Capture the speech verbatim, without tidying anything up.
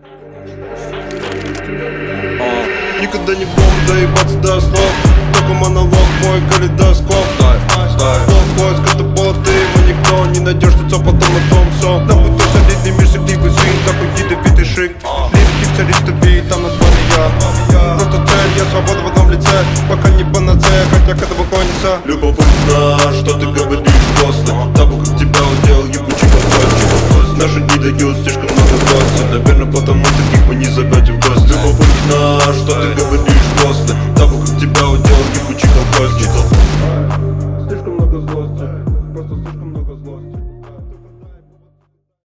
Никогда не буду доебаться до слов, только монолог, мой калейдоскоп. Плохой скотобот, ты его никто не найдешь, лицо потом о том все. Нахуй ты солидный мир, сективный свин, такой ядовитый шик. Лирики в царисты бит, там над вами я. Просто цель, я свобода в одном лице, пока не панацея, хотя к этому клонится. Любопытно, что ты говоришь после того, как тебя уделал ебучий подгост. Наши не дают слишком много гостей, наверное, потому таких мы не зовем в гости. Любопытно, что ты говоришь